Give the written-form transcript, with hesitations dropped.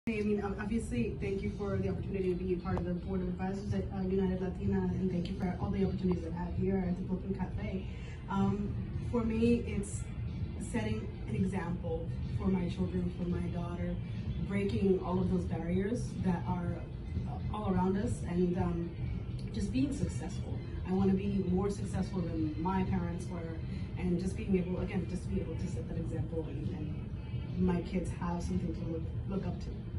I mean, obviously, thank you for the opportunity to be part of the board of advisors at United Latina, and thank you for all the opportunities I've had here at the Brooklyn Cafe. For me, it's setting an example for my children, for my daughter, breaking all of those barriers that are all around us, and just being successful. I want to be more successful than my parents were, and just being able, again, just to be able to set that example, and my kids have something to look up to.